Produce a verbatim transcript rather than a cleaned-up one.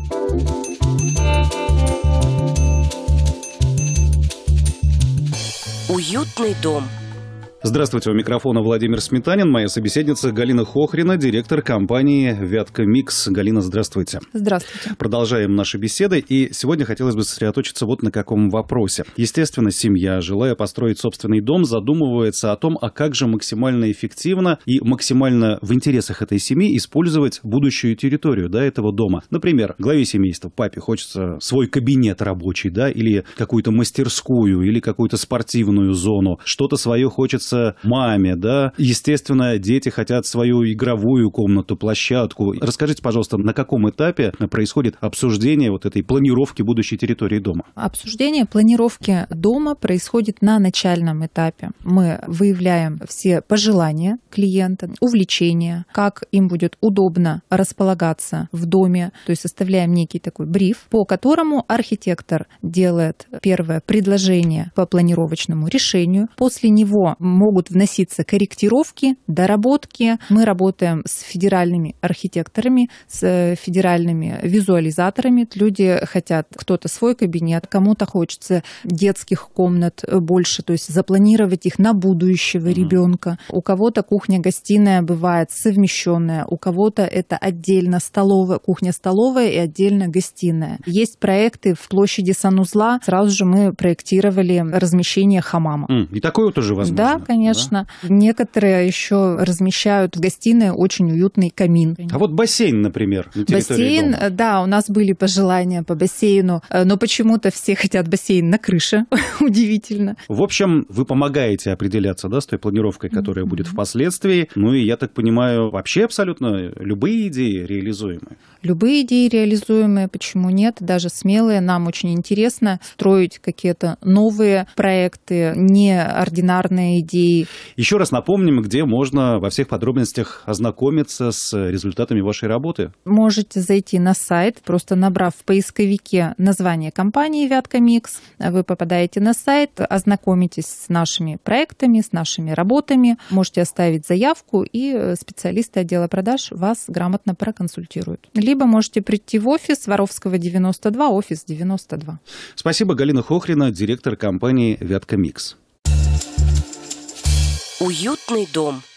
Уютный дом. Здравствуйте, у микрофона Владимир Сметанин, моя собеседница Галина Хохрина, директор компании «Вятка Микс». Галина, здравствуйте. Здравствуйте. Продолжаем наши беседы, и сегодня хотелось бы сосредоточиться вот на каком вопросе. Естественно, семья, желая построить собственный дом, задумывается о том, а как же максимально эффективно и максимально в интересах этой семьи использовать будущую территорию, да, этого дома. Например, главе семейства, папе хочется свой кабинет рабочий, да, или какую-то мастерскую, или какую-то спортивную зону, что-то свое хочется маме, да. Естественно, дети хотят свою игровую комнату, площадку. Расскажите, пожалуйста, на каком этапе происходит обсуждение вот этой планировки будущей территории дома? Обсуждение планировки дома происходит на начальном этапе. Мы выявляем все пожелания клиента, увлечения, как им будет удобно располагаться в доме, то есть составляем некий такой бриф, по которому архитектор делает первое предложение по планировочному решению. После него могут вноситься корректировки, доработки. Мы работаем с федеральными архитекторами, с федеральными визуализаторами. Люди хотят, кто-то свой кабинет, кому-то хочется детских комнат больше, то есть запланировать их на будущего ребенка. У кого-то кухня-гостиная бывает совмещенная, у кого-то это отдельно столовая, кухня-столовая и отдельно гостиная. Есть проекты в площади санузла. Сразу же мы проектировали размещение хамама. И такое тоже возможно? Да, конечно. Да? Некоторые еще размещают в гостиной очень уютный камин. А вот бассейн, например, на территории бассейн, дома. Да, у нас были пожелания по бассейну, но почему-то все хотят бассейн на крыше. Удивительно. В общем, вы помогаете определяться, да, с той планировкой, которая mm-hmm. будет впоследствии. Ну и, я так понимаю, вообще абсолютно любые идеи реализуемы. Любые идеи реализуемые, почему нет? Даже смелые. Нам очень интересно строить какие-то новые проекты, неординарные идеи. Еще раз напомним, где можно во всех подробностях ознакомиться с результатами вашей работы. Можете зайти на сайт, просто набрав в поисковике название компании «Вятка Микс». Вы попадаете на сайт, ознакомитесь с нашими проектами, с нашими работами. Можете оставить заявку, и специалисты отдела продаж вас грамотно проконсультируют. Либо можете прийти в офис Воровского девяносто два, офис девяносто два. Спасибо, Галина Хохрина, директор компании «Вятка Микс». Уютный дом.